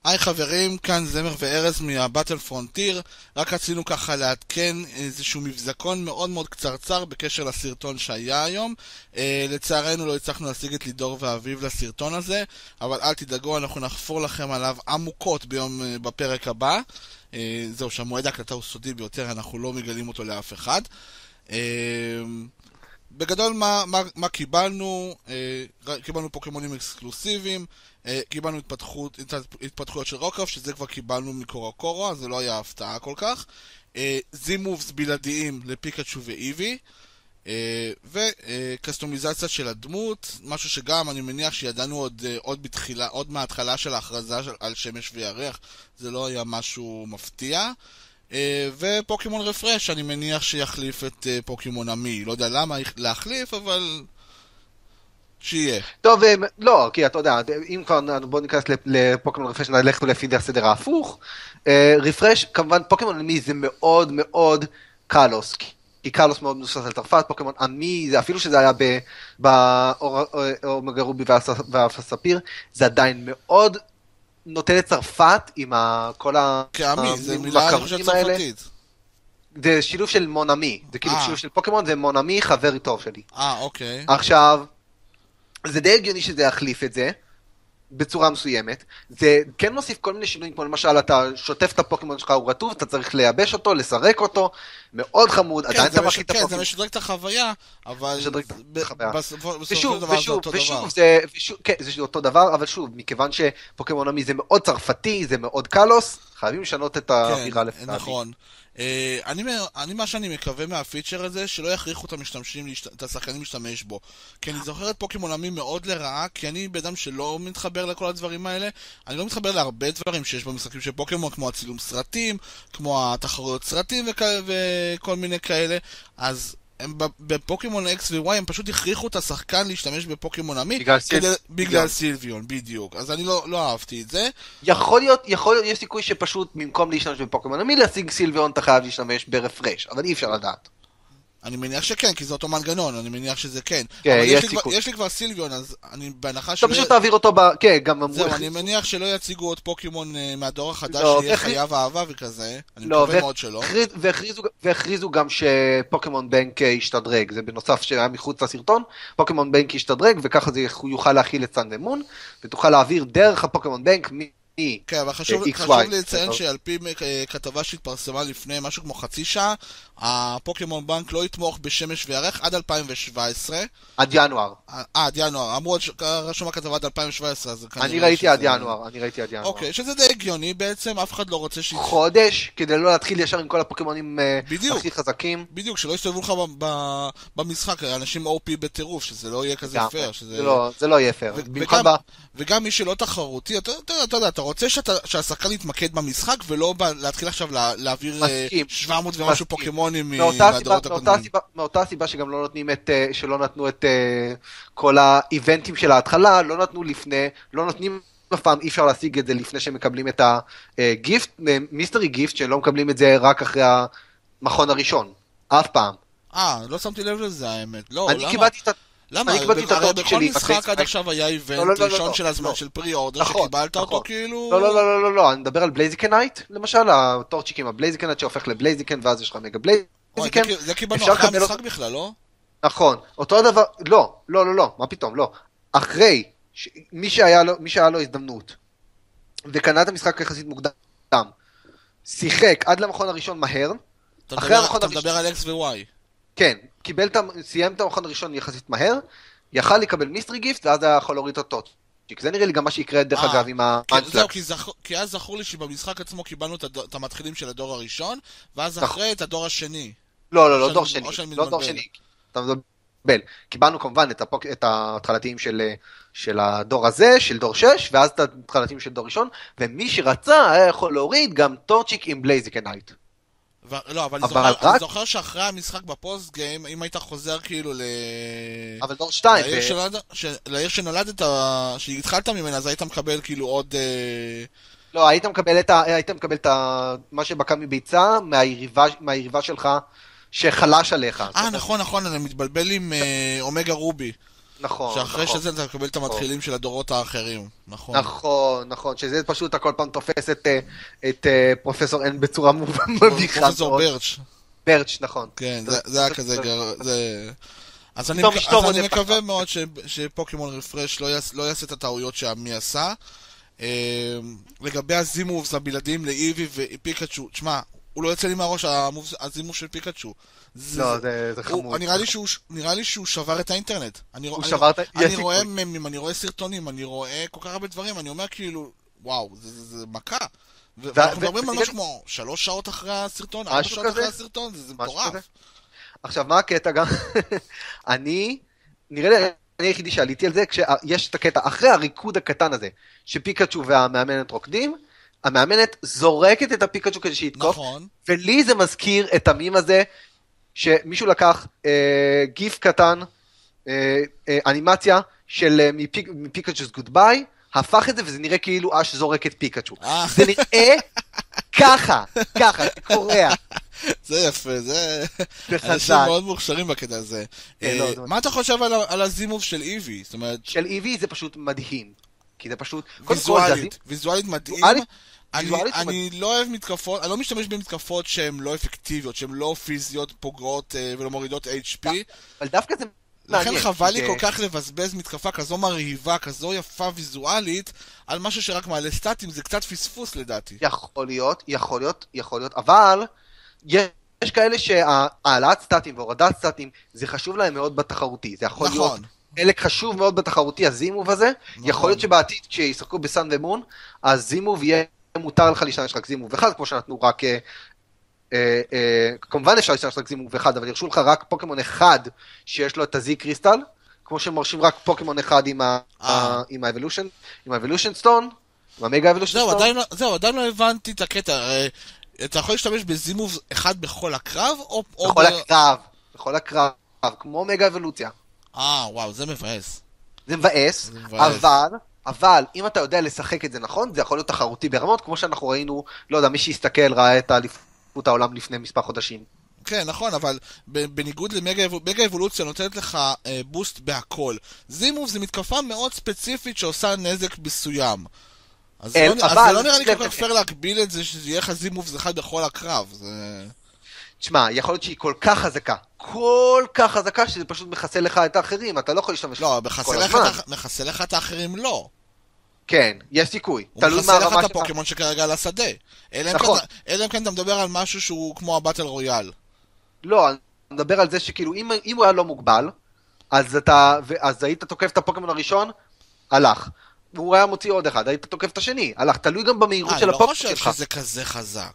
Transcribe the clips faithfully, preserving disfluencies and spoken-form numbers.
היי חברים, כאן זמר וארז מהבטל פרונטיר. רק רצינו ככה לעדכן איזשהו מבזקון מאוד מאוד קצרצר בקשר לסרטון שהיה היום. אה, לצערנו לא הצלחנו להשיג את לידור ואביב לסרטון הזה, אבל אל תדאגו, אנחנו נחפור לכם עליו עמוקות ביום, אה, בפרק הבא. אה, זהו, שהמועד ההקלטה הוא סודי ביותר, אנחנו לא מגלים אותו לאף אחד. אה, בגדול מה, מה, מה קיבלנו? אה, קיבלנו פוקימונים אקסקלוסיביים, אה, קיבלנו התפתחות, התפתחויות של רוקרף, שזה כבר קיבלנו מקורו קורו, אז זה לא היה הפתעה כל כך. אה, זימובס בלעדיים לפיקאצ'ו ואיבי, אה, וקסטומיזציה של הדמות, משהו שגם אני מניח שידענו עוד, אה, עוד, בתחילה, עוד מההתחלה של ההכרזה של, על שמש וירח, זה לא היה משהו מפתיע. ופוקימון רפרש, אני מניח שיחליף את פוקימון אמי. לא יודע למה להחליף, אבל שיהיה. טוב, לא, כי אתה יודע, אם כבר בוא ניכנס לפוקימון רפרש, נלכנו לפי הסדר ההפוך. רפרש, כמובן, פוקימון אמי זה מאוד מאוד קלוס, כי קלוס מאוד מבוסס על צרפת. פוקימון אמי, אפילו שזה היה באומגה רובי והספיר, זה עדיין מאוד נוטה לצרפת עם כל כאמי, זה מילה אני חושב צרפתית. זה שילוב של מונמי, זה כאילו שילוב של פוקימון, זה מונמי חבר טוב שלי. אה, אוקיי. עכשיו, זה די הגיוני שזה יחליף את זה, בצורה מסוימת. זה כן מוסיף כל מיני שינויים, כמו למשל, אתה שוטף את הפוקימון שלך, הוא רטוב, אתה צריך לייבש אותו, לסרק אותו, מאוד חמוד, עדיין אתה מכין את הפוקימון. כן, זה משדרג את החוויה, אבל בסופו של דבר זה אותו דבר. כן, זה אותו דבר, אבל שוב, מכיוון שפוקימון אמי זה מאוד צרפתי, זה מאוד קלוס, חייבים לשנות את האווירה לפני. נכון. אני, אני מה שאני מקווה מהפיצ'ר הזה, שלא יכריחו את המשתמשים, את השחקנים להשתמש בו. כי אני זוכר את פוקימון אמי מאוד לרעה, כי אני בדם שלא מתחבר לכל הדברים האלה. אני לא מתחבר להרבה דברים שיש במשחקים של פוקימון, כמו הצילום סרטים, כמו התחרויות סרטים וכ... וכל מיני כאלה. אז הם בפוקימון X ו-Y הם פשוט הכריחו את השחקן להשתמש בפוקימון אמי בגלל, כדי... סיל... בגלל סילביון, בדיוק. אז אני לא, לא אהבתי את זה. יכול להיות, יכול להיות, יש סיכוי שפשוט במקום להשתמש בפוקימון אמי להשיג סילביון אתה חייב להשתמש ברפרש, אבל אי אפשר לדעת. אני מניח שכן, כי זה אותו מנגנון, אני מניח שזה כן. כן, אבל יש לי סיכוי. כבר, יש לי כבר סילביון, אז אני בהנחה שלא... אתה פשוט תעביר אותו ב... כן, גם... זהו, אני מניח שלא יציגו עוד פוקימון מהדור החדש לא, שיהיה והכריז... חייב אהבה וכזה. אני לא, מקווה ו... מאוד שלא. והכריזו, והכריזו גם שפוקימון בנק ישתדרג, זה בנוסף שהיה מחוץ לסרטון, פוקימון בנק ישתדרג, וככה זה יוכל להכיל את סן ומון, ותוכל להעביר דרך הפוקימון בנק מ... כן, אבל חשוב, חשוב לציין שעל פי כתבה שהתפרסמה לפני משהו כמו חצי שעה, הפוקימון בנק לא יתמוך בשמש וירח עד אלפיים שבע עשרה. עד ינואר. אה, עד ינואר. אמרו, רשום הכתבה עד אלפיים שבע עשרה, אז אני ראיתי עד ינואר, אני ראיתי עד ינואר. אוקיי, שזה די הגיוני בעצם, אף אחד לא רוצה ש... חודש, כדי לא להתחיל ישר עם כל הפוקימונים הכי חזקים. בדיוק, שלא יסתובבו לך במשחק, אנשים או פי בטירוף, שזה לא יהיה כזה פייר. זה לא יהיה פייר. וגם מי שלא תחרותי, אתה יודע, אתה רוצה שהשחקן יתמקד במשחק ולא להתחיל עכשיו להעביר שבע מאות ומשהו פוקימונים מהדורות הקודמים. מאותה סיבה שגם לא נותנים את, שלא נתנו את כל האיבנטים של ההתחלה, לא נתנו לפני, לא נותנים בפעם, אי אפשר להשיג את זה לפני שהם מקבלים את הגיפט, מיסטרי גיפט, שהם לא מקבלים את זה רק אחרי המכון הראשון, אף פעם. אה, לא שמתי לב לזה האמת. לא, אני קיבלתי את... למה? בכל משחק עד עכשיו היה איבנט ראשון של הזמן של פרי-אורדר שקיבלת אותו כאילו... לא, לא, לא, לא, לא, אני מדבר על בלייזיקנייט, למשל, הטורצ'יקים הבלייזיקנייט שהופך לבלייזיקן ואז יש לך מגה בלייזיקן. זה קיבלנו אחרי המשחק בכלל, לא? נכון, אותו דבר, לא, לא, לא, לא, מה פתאום, לא. אחרי, מי שהיה לו הזדמנות, וקנה את המשחק יחסית מוקדם, שיחק עד למכון הראשון מהר, אתה מדבר על X ו-Y. כן, קיבל את, סיים את המכון הראשון יחסית מהר, יכל לקבל מיסטרי גיפט, ואז היה יכול להוריד אותו. זה נראה לי גם מה שיקרה דרך אגב עם האנפלקס. כי אז זכור לי שבמשחק עצמו קיבלנו את המתחילים של הדור הראשון, ואז אחרי את הדור השני. לא, לא, לא דור שני, לא דור שני. אתה מבלבל. קיבלנו כמובן את ההתחלתיים של הדור הזה, של דור שש, ואז את ההתחלתיים של דור ראשון, ומי שרצה היה יכול להוריד גם טורצ'יק עם בלייזיקנייט. לא, אבל אני זוכר שאחרי המשחק בפוסט גיים, אם היית חוזר כאילו ל... אבל דור שתיים. לעיר שנולדת, שהתחלת ממנה, אז היית מקבל כאילו עוד... לא, היית מקבל את ה... היית מקבל את ה... מה שבקע מביצה, מהיריבה שלך, שחלש עליך. אה, נכון, נכון, אני מתבלבל עם אומגה רובי. נכון, שאחרי נכון. שזה אתה מקבל את המתחילים של הדורות האחרים, נכון. נכון, נכון, שזה פשוט אתה כל פעם תופס את, אה, את אה, פרופסור N בצורה מביכה. פרופסור מאוד. ברץ'. ברץ', נכון. כן, זה, זה היה כזה גר... זה... אז אני, פתאום מק... אשתו אז אני רודפת מקווה אחריו. מאוד ש... שפוקימון רפרש לא, יעש... לא יעשה את הטעויות שעמי עשה. אה... לגבי הזימובס הבלעדיים לאיבי ופיקאצ'ו, תשמע, הוא לא יוצא לי מהראש המובס... הזימוב של פיקאצ'ו. זה... לא, זה, זה הוא... חמוד. נראה לי, שהוא... נראה לי שהוא שבר את האינטרנט. אני, הוא אני... שבר את... אני יש רואה סיכוי. ממים, אני רואה סרטונים, אני רואה כל כך הרבה דברים, אני אומר כאילו, וואו, זה, זה, זה מכה. ו... ואנחנו ו- מדברים על ו- משהו כמו שלוש שעות אחרי הסרטון, ארבע משהו שעות כזה? אחרי הסרטון, זה, זה משהו מטורף. כזה. עכשיו, מה הקטע גם? אני, נראה לי, אני היחידי שעליתי על זה, כשיש את הקטע, אחרי הריקוד הקטן הזה, שפיקאצ'ו והמאמנת רוקדים, המאמנת זורקת את הפיקאצ'ו כדי שיתקוף, נכון. ולי זה מזכיר את המים הזה, שמישהו לקח אה, גיף קטן, אה, אה, אנימציה של אה, מפיק, מפיקאצ'ו's גודביי, הפך את זה וזה נראה כאילו אש זורק את פיקאצ'ו. אה. זה נראה ככה, ככה, זה קורע. זה יפה, זה... זה אנשים חזק. מאוד מוכשרים בקטע הזה. כן, אה, לא, זה- מה אתה חושב על ה- על הזימוב של איבי? זאת אומרת, של איבי זה פשוט מדהים. כי זה פשוט... קודם כל, זה ויזואלית, ויזואלית מדהים. ויזואלית- אני- ויזואלית אני לא אוהב מתקפות, אני לא משתמש במתקפות שהן לא אפקטיביות, שהן לא פיזיות, פוגעות אה, ולא מורידות אייץ' פי. אבל דווקא זה לכן מעניין. חבל לי כי כל זה- כך לבזבז מתקפה כזו מרהיבה, כזו יפה ויזואלית, על משהו שרק מעלה סטטים, זה קצת פספוס לדעתי. יכול להיות, יכול להיות, יכול להיות, אבל יש כאלה שהעלאת סטטים והורדת סטטים זה חשוב להם מאוד בתחרותי. זה יכול להיות נכון. חלק חשוב מאוד בתחרותי, הזימוב הזה. נכון. יכול להיות שבעתיד כשישחקו בסן ומון, הזימוב יהיה מותר לך להשתמש רק זימוב אחד, כמו שנתנו רק... אה, אה, אה, כמובן אפשר להשתמש רק זימוב אחד, אבל ירשו לך רק פוקימון אחד שיש לו את הזי קריסטל, כמו שמרשים רק פוקימון אחד עם ה- אה. ה- עם האבולושן, עם האבולושן סטון, עם המגה אבולושן זהו, סטון. עדיין לא- זהו, עדיין לא הבנתי את הקטע. הרי אתה יכול להשתמש בזימוב אחד בכל הקרב, או... או בכל ב- הקרב, בכל הקרב, כמו מגה אבולוציה. אה, וואו, זה מבאס. זה מבאס, זה מבאס. אבל, אבל, אם אתה יודע לשחק את זה נכון, זה יכול להיות תחרותי ברמות, כמו שאנחנו ראינו, לא יודע, מי שיסתכל ראה את האליפות העולם לפני מספר חודשים. כן, נכון, אבל ב- בניגוד למגה אבו- מגה אבולוציה נותנת לך אה, בוסט בהכל. זימוב זה מתקפה מאוד ספציפית שעושה נזק מסוים. אז, אל, לא, אז אבל- זה לא נראה לי כל זה- כך פייר להגביל את זה, שזה יהיה לך זימוב אחד בכל הקרב. זה... תשמע, יכול להיות שהיא כל כך חזקה, כל כך חזקה, שזה פשוט מכסה לך את האחרים, אתה לא יכול להשתמש לא, כל מחסה לך, הזמן. את האח- מחסה לך את האחרים לא. כן, יש סיכוי. הוא תלוי מחסה מה לך הרמה את שלך. הפוקימון שכרגע על השדה. אלא אם נכון. כן- אלא אם כן אתה מדבר על משהו שהוא כמו הבטל רויאל. לא, אני מדבר על זה שכאילו, אם, אם הוא היה לא מוגבל, אז אתה, אז היית תוקף את הפוקימון הראשון, הלך. הוא היה מוציא עוד אחד, היית תוקף את השני, הלך. תלוי גם במהירות אה, של אני לא הפוקימון חושב שלך. שזה כזה חזק.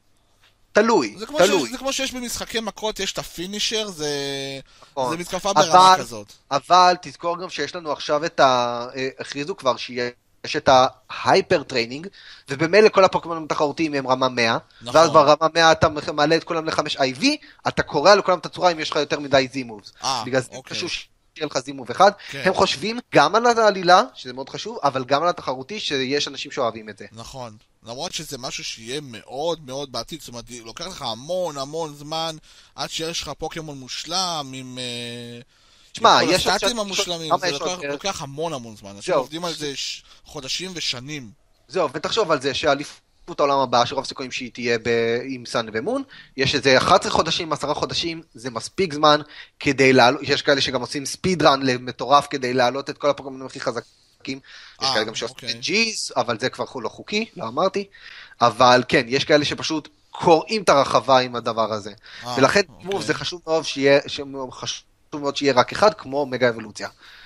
תלוי, זה כמו, תלוי. שיש, זה כמו שיש במשחקי מכות, יש את הפינישר, זה, נכון. זה מתקפה אבל- ברמה כזאת. אבל תזכור גם שיש לנו עכשיו את ה... אה, הכריזו כבר שיש את ההייפר טריינינג, ובמילא כל הפוקימונים התחרותיים הם רמה מאה, נכון. ואז ברמה מאה אתה מעלה את כולם ל-חמש איי וי, אתה קורא לכולם את הצורה אם יש לך יותר מדי זימובס. אה, בגלל זה אוקיי. חשוב שיהיה לך זימוב אחד. כן. הם חושבים גם על העלילה, שזה מאוד חשוב, אבל גם על התחרותי, שיש אנשים שאוהבים את זה. נכון. למרות שזה משהו שיהיה מאוד מאוד בעתיד, זאת אומרת, לוקח לך המון המון זמן עד שיש לך פוקימון מושלם עם... אה, תשמע, עם כל יש עוד הסטטים שאת- המושלמים, כמה זה יש עוד לוקח, דרך? לוקח המון המון זמן. אנשים זהו. עובדים על זה ש... חודשים ושנים. זהו, ותחשוב על זה שאליפות העולם הבאה, שרוב סיכויים שהיא תהיה ב- עם סן ומון, יש איזה אחד עשר חודשים, עשרה חודשים, זה מספיק זמן כדי לעלות, יש כאלה שגם עושים ספיד רן למטורף כדי להעלות את כל הפוקימונים הכי חזקים, יש אה, כאלה גם שעושים אוקיי. את ג'יז, אבל זה כבר לא חוקי, לא אמרתי, אבל כן, יש כאלה שפשוט קוראים את הרחבה עם הדבר הזה, אה, ולכן אוקיי. מוב זה חשוב מאוד שיהיה, חשוב מאוד שיהיה רק אחד, כמו מגה אבולוציה.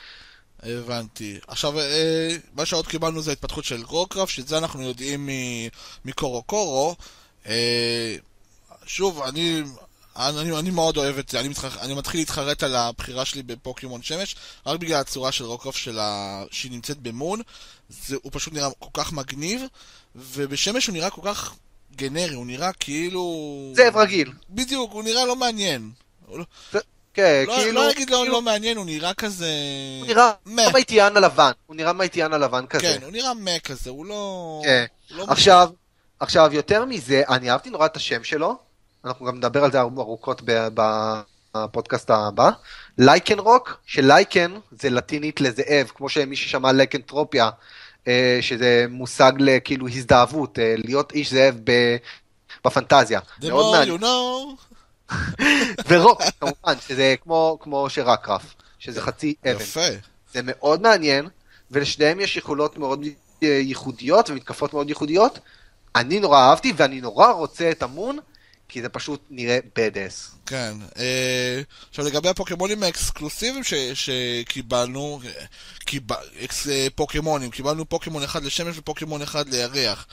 הבנתי. עכשיו, אה, מה שעוד קיבלנו זה התפתחות של גרוקראפט, שאת זה אנחנו יודעים מ- מקורו קורו. אה, שוב, אני, אני, אני מאוד אוהב את זה, אני, מתח, אני מתחיל להתחרט על הבחירה שלי בפוקימון שמש, רק בגלל הצורה של גרוקראפט שלה, שהיא נמצאת במון, זה, הוא פשוט נראה כל כך מגניב, ובשמש הוא נראה כל כך גנרי, הוא נראה כאילו... זאב רגיל. בדיוק, הוא נראה לא מעניין. הוא לא, כן, לא, כאילו... לא אגיד לא, כאילו- לא מעניין, הוא נראה כזה... הוא נראה מה. מהאיטיאן הלבן, הוא נראה מהאיטיאן הלבן כזה. כן, הוא נראה מה כזה, הוא לא... כן. הוא לא עכשיו, עכשיו, יותר מזה, אני אהבתי נורא את השם שלו, אנחנו גם נדבר על זה ארוכות ב- ב- בפודקאסט הבא. לייקן רוק, שלייקן זה לטינית לזאב, כמו שמי ששמע לייקנטרופיה, שזה מושג לכאילו הזדהבות, להיות איש זאב בפנטזיה. The more you know. ורוק, כמובן, שזה כמו, כמו שרקרף, שזה חצי אבן. יפה. זה מאוד מעניין, ולשניהם יש יכולות מאוד ייחודיות ומתקפות מאוד ייחודיות. אני נורא אהבתי, ואני נורא רוצה את המון, כי זה פשוט נראה בדס. כן. עכשיו לגבי הפוקימונים האקסקלוסיביים שקיבלנו, פוקימונים, קיבלנו פוקימון אחד לשמש ופוקימון אחד לירח.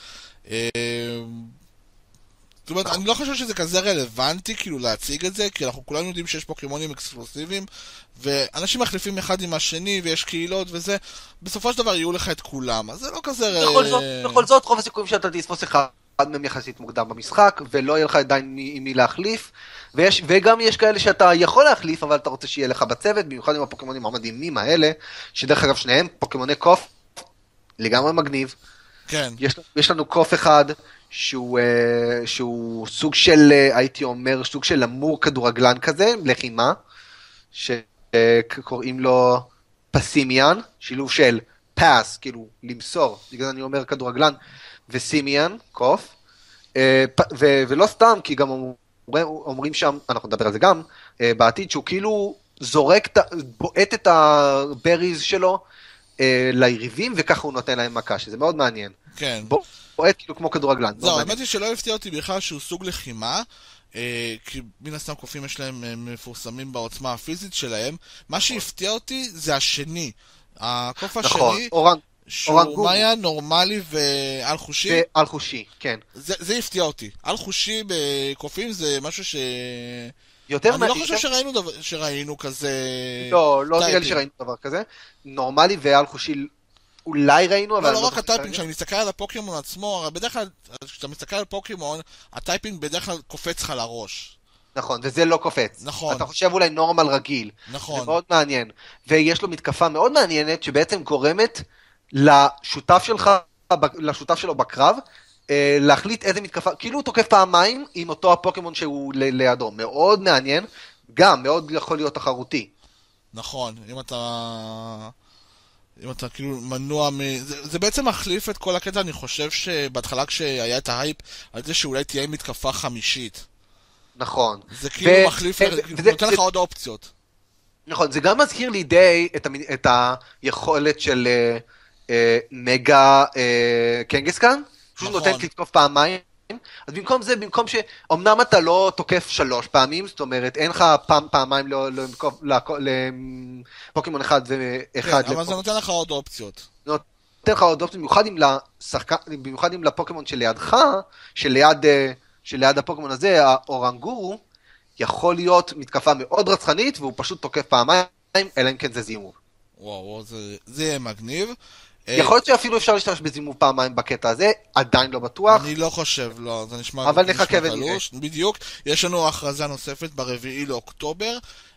זאת אומרת, אני לא חושב שזה כזה רלוונטי כאילו להציג את זה, כי אנחנו כולנו יודעים שיש פוקימונים אקסקלוסיביים, ואנשים מחליפים אחד עם השני, ויש קהילות וזה, בסופו של דבר יהיו לך את כולם, אז זה לא כזה... בכל זאת, רוב הסיכויים שאתה תספוס אחד מהם יחסית מוקדם במשחק, ולא יהיה לך עדיין עם מי להחליף, ויש, וגם יש כאלה שאתה יכול להחליף, אבל אתה רוצה שיהיה לך בצוות, במיוחד עם הפוקימונים המדהימים האלה, שדרך אגב שניהם פוקימוני קוף, לגמרי מגניב. כן. יש, יש לנו קוף אחד, שהוא, שהוא סוג של, הייתי אומר, סוג של אמור כדורגלן כזה, לחימה, שקוראים לו פסימיאן, שילוב של פאס, כאילו למסור, בגלל אני אומר כדורגלן, וסימיאן, קוף, ו- ולא סתם, כי גם אומר, אומרים שם, אנחנו נדבר על זה גם, בעתיד, שהוא כאילו זורק, בועט את הבריז שלו ליריבים, וככה הוא נותן להם מכה, שזה מאוד מעניין. כן. בועט כאילו כמו כדורגלן. זהו, האמת היא שלא הפתיע אותי בכלל שהוא סוג לחימה, כי מן הסתם קופים יש להם מפורסמים בעוצמה הפיזית שלהם. מה שהפתיע אותי זה השני. הקוף השני, שהוא היה נורמלי ועל חושי. ועל חושי, כן. זה הפתיע אותי. על חושי בקופים זה משהו ש... יותר אני לא חושב שראינו, דבר, שראינו כזה... לא, לא נראה לי שראינו דבר כזה. נורמלי ועל חושי אולי ראינו, אבל... לא, לא רק הטייפינג, כשאני מסתכל על הפוקימון עצמו, בדרך כלל, כשאתה מסתכל על פוקימון, הטייפינג בדרך כלל קופץ לך לראש. נכון, וזה לא קופץ. נכון. אתה חושב אולי נורמל רגיל. נכון. זה מאוד מעניין. ויש לו מתקפה מאוד מעניינת, שבעצם גורמת לשותף שלך, לשותף שלו בקרב, להחליט איזה מתקפה, כאילו הוא תוקף פעמיים עם אותו הפוקימון שהוא לידו. מאוד מעניין, גם מאוד יכול להיות תחרותי. נכון, אם אתה... אם אתה כאילו מנוע מ... זה, זה בעצם מחליף את כל הקטע, אני חושב שבהתחלה כשהיה את ההייפ, על זה שאולי תהיה מתקפה חמישית. נכון. זה כאילו ו... מחליף, ו... נותן וזה... לך עוד אופציות. נכון, זה גם מזכיר לי די את, המ... את היכולת של אה, אה, מגה אה, קנגסקן, שהוא נכון. נותן לתקוף פעמיים, אז במקום זה, במקום ש... אמנם אתה לא תוקף שלוש פעמים, זאת אומרת, אין לך פעם, פעמיים לא, לא, לפוקימון אחד ואחד. כן, אבל זה נותן לך עוד אופציות. נותן לך עוד אופציות, במיוחד אם, לשחק... במיוחד אם לפוקימון שלידך, שליד, שליד הפוקימון הזה, האורנגורו, יכול להיות מתקפה מאוד רצחנית, והוא פשוט תוקף פעמיים, אלא אם כן זה זימוב. וואו, זה, זה יהיה מגניב. יכול להיות שאפילו אפשר להשתמש בזימוב פעמיים בקטע הזה, עדיין לא בטוח. אני לא חושב, לא, זה נשמע... אבל נחכה ונראה. בדיוק, יש לנו הכרזה נוספת ברביעי לאוקטובר.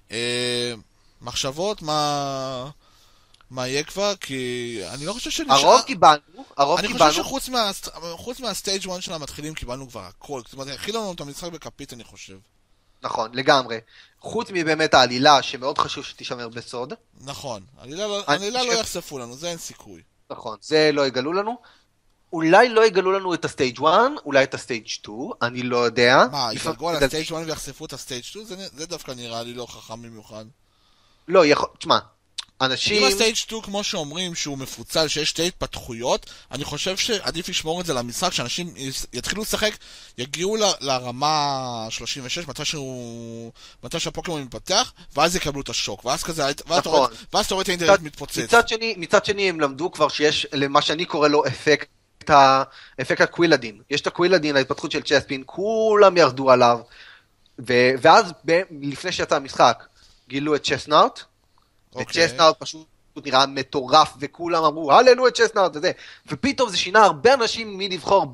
מחשבות, מה... מה יהיה כבר? כי אני לא חושב שנשאר... הרוב קיבלנו, הרוב אני קיבלנו. חושב שחוץ מה... חוץ מהסטייג' וואן של המתחילים קיבלנו כבר הכל. זאת אומרת, הכילו לנו את המשחק בכפית, אני חושב. נכון, לגמרי. חוץ מבאמת העלילה, שמאוד חשוב שתישמר בסוד. נכון, העלילה לא יחשפו לנו, זה אין סיכוי. נכון, זה לא יגלו לנו. אולי לא יגלו לנו את הסטייג' וואן, אולי את הסטייג' טו, אני לא יודע. מה, יפגעו על הסטייג' וואן ויחשפו את הסטייג' טו? זה דווקא נראה לי לא חכם במיוחד. לא, יכול... תשמע, אנשים... אם הסטייג' טו, כמו שאומרים, שהוא מפוצל, שיש שתי התפתחויות, אני חושב שעדיף לשמור את זה למשחק, שאנשים יתחילו לשחק, יגיעו ל... לרמה שלושים ושש, מתי שהוא... מתי שהפוקימון מתפתח, ואז יקבלו את השוק, ואז כזה... נכון. ואז אתה רואה את האינטרנט מתפוצץ. מצד שני, מצד שני הם למדו כבר שיש, למה שאני קורא לו אפקט, האפקט הקווילדין. יש את הקווילדין, ההתפתחות של צ'ספין, כולם ירדו עליו, ו... ואז ב... לפני שיצא המשחק, גילו את צ'סנאוט, וצ'סנאוט פשוט נראה מטורף, וכולם אמרו, הללו את צ'סנאוט, וזה. ופתאום זה שינה הרבה אנשים מלבחור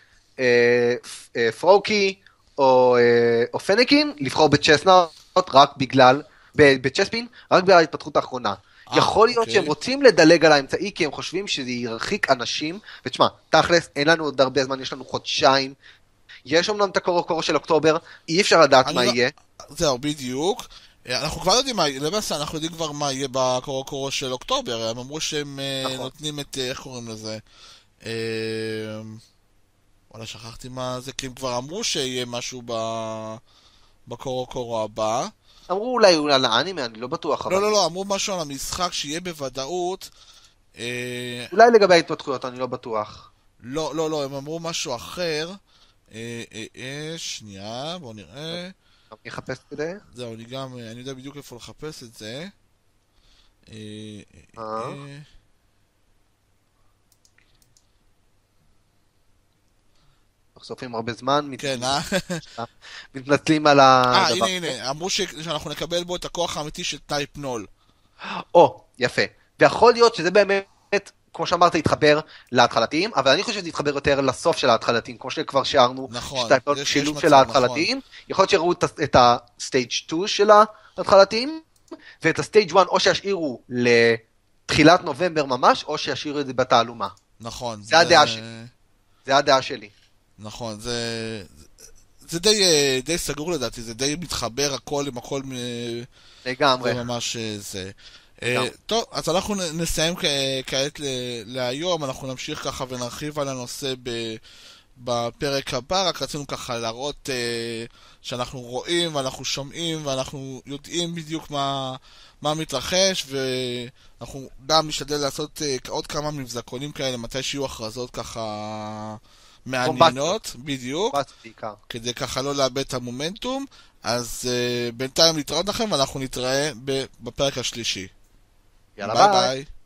בפרוקי או פניקין, לבחור בצ'סנאוט רק בגלל, בצ'ספין, רק בגלל ההתפתחות האחרונה. יכול להיות שהם רוצים לדלג על האמצעי, כי הם חושבים שזה ירחיק אנשים, ותשמע, תכלס, אין לנו עוד הרבה זמן, יש לנו חודשיים, יש אומנם את הקורו קורו של אוקטובר, אי אפשר לדעת מה יהיה. זהו, בדיוק. אנחנו כבר יודעים מה, למעשה אנחנו יודעים כבר מה יהיה בקורוקורו של אוקטובר, הם אמרו שהם נכון. נותנים את, איך קוראים לזה? וואלה, שכחתי מה זה, כי הם כבר אמרו שיהיה משהו בקורוקורו הבא. אמרו אולי אולי על האנימה, אני לא בטוח. לא, לא, לא, אמרו משהו על המשחק שיהיה בוודאות. אולי לגבי ההתפתחויות, אני לא בטוח. לא, לא, לא, הם אמרו משהו אחר. שנייה, בואו נראה. אני אחפש כדי? זהו, אני גם, אני יודע בדיוק איפה לחפש את זה. סופים הרבה זמן, כן, אה? מתנצלים על הדבר. אה, הנה, הנה, אמרו שאנחנו נקבל בו את הכוח האמיתי של טייפ נול. או, יפה. ויכול להיות שזה באמת, כמו שאמרת, יתחבר להתחלתיים, אבל אני חושב שזה יתחבר יותר לסוף של ההתחלתיים, כמו שכבר שיערנו, נכון, שילוב של ההתחלתיים. יכול להיות שיראו את הסטייג' שתיים של ההתחלתיים, ואת הסטייג' אחת או שישאירו לתחילת נובמבר ממש, או שישאירו את זה בתעלומה. נכון. זה הדעה שלי. זה הדעה שלי. נכון, זה... זה די, די סגור לדעתי, זה די מתחבר הכל עם הכל... לגמרי. זה ממש זה. טוב, אז אנחנו נסיים כעת להיום, אנחנו נמשיך ככה ונרחיב על הנושא בפרק הבא, רק רצינו ככה להראות שאנחנו רואים ואנחנו שומעים ואנחנו יודעים בדיוק מה, מה מתרחש, ואנחנו גם נשתדל לעשות עוד כמה מבזקונים כאלה, מתי שיהיו הכרזות ככה מעניינות, בדיוק, כדי ככה לא לאבד את המומנטום. אז uh, בינתיים נתראות לכם ואנחנו נתראה בפרק השלישי. יאללה ביי ביי. ביי.